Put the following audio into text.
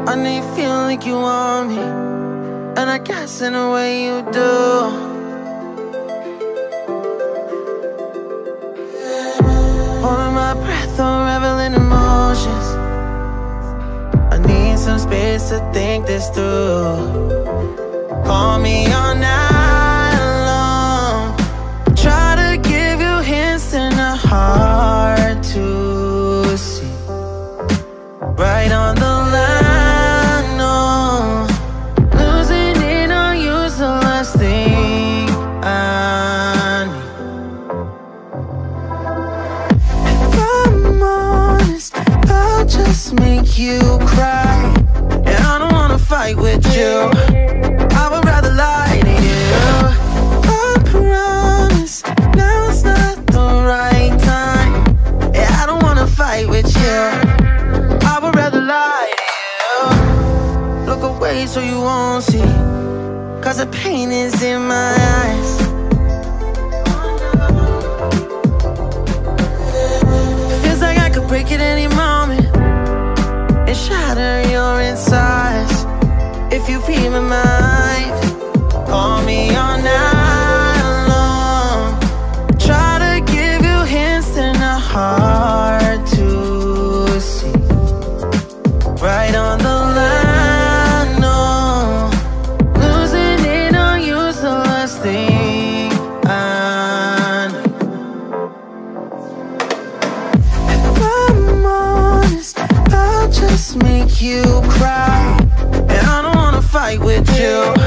I know you feel like you want me, and I guess in a way you do. Holding my breath, unraveling emotions. I need some space to think this through. Call me all night long. Try to give you hints and a heart to see. Right on the line, no. Losing it on you's the last thing I need. If I'm honest, I'll just make you cry. And I don't wanna fight with you, I would rather lie to you. I promise, now's not the right time. Yeah, I don't wanna fight with you, I would rather lie to you. Look away so you won't see, cause the pain is in my eyes. Feels like I could break at any moment and shatter your insides. If you read my mind, call me all night long. Try to give you hints and a heart to see. Right on the line, no. Losing it on you's the last thing I need. If I'm honest, I'll just make you cry. And I don't wanna fight with you,